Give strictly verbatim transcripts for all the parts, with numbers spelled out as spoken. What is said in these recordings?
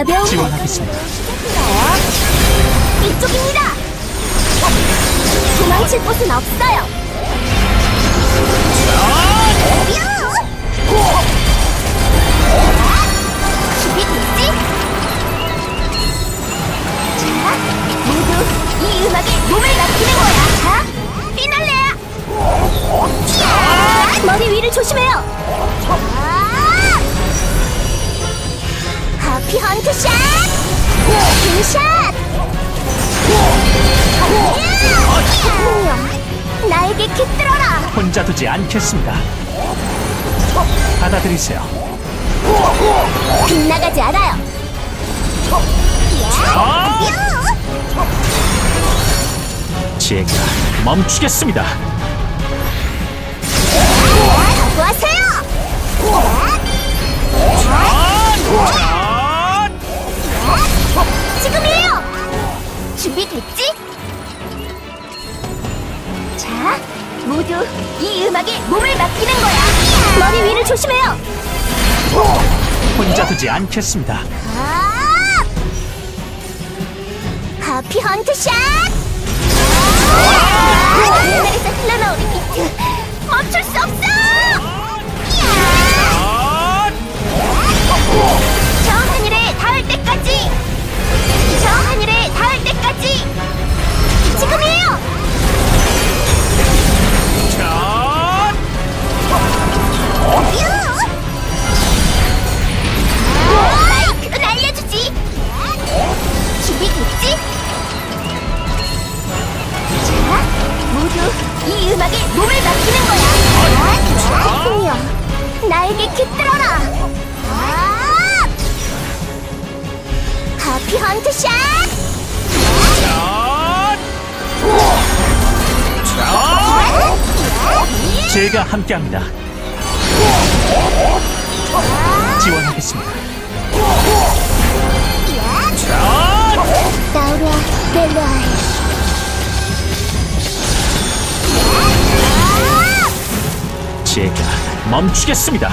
가벼운 지원하겠습니다. 이쪽입니다. 도망칠 곳은 없어요. 준비됐지? 자, 모두 이 음악에 몸을 맡기는 거야. 자, 피날레야. 야! 머리 위를 조심해요. 하피 헌트 샷! 킹샷! 나에게 깃들어라! 혼자 두지 않겠습니다. 받아들이세요. 빗나가지 않아요. 제가 멈추겠습니다. 각오하세요! 지금이에요! 준비됐지? 자, 모두 이 음악에 몸을 맡기는 거야. 머리 위를 조심해요. 혼자 두지 않겠습니다. 아! 하피 헌트 샷! 하늘에서 흘러나오는 비트 멈출 수 없어! 저 하늘에 닿을 때까지! 저 하늘에 닿을 때까지! 지금이에요! 마이크는 알려주지! 준비됐지? 자, 모두 이 음악에 몸을 맡기는 거야! 좋군요. 나에게 깃들어라! 아! 하피 헌트 샷! 제가 함께합니다. 지원하겠습니다. 나우라 벨라이 제가 멈추겠습니다.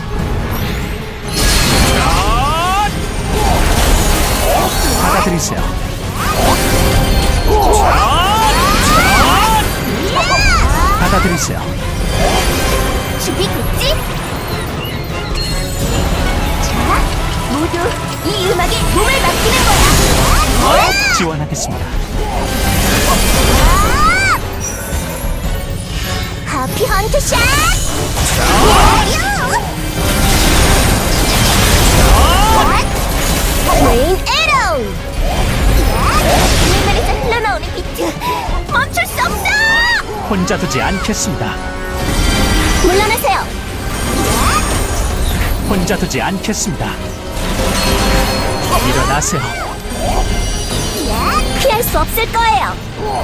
받아들이세요. 받아들이세요. 준비됐지? 자, 모두 이 음악에 몸을 맡기는 거야. 지원하겠습니다. 하피 헌트 샷! 레인 에로! 하늘에서 흘러나오는 비트 멈출 수 없어! 혼자 두지 않겠습니다. 물러나세요. 혼자 두지 않겠습니다. 일어나세요. 피할 수 없을 거예요.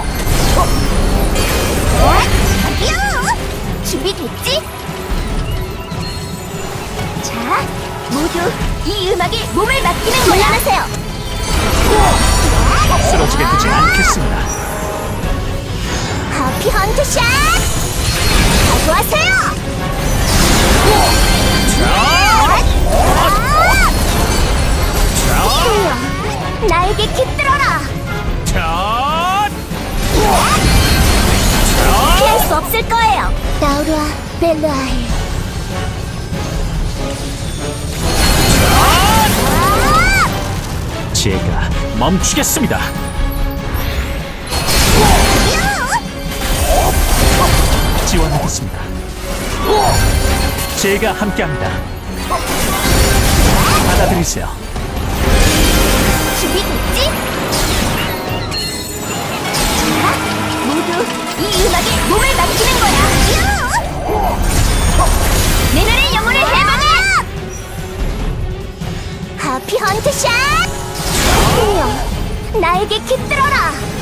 준비됐지? 자, 모두 이 음악에 몸을 맡기는 거야. 물러나세요. 쓰러지게 두지 않겠습니다. 하피 헌트 샷! 각오하세요! 나에게 깃들어라! 피할 수 없을 거예요. 나우라 벨라이 제가 멈추겠습니다. 지원하겠습니다. 제가 함께합니다. 받아들이세요. 준비됐지? 자, 모두 이 음악에 몸을 맡기는 거야. 내 눈의 영혼을 해방해! 하피 헌트 샷! 나에게 깃들어라!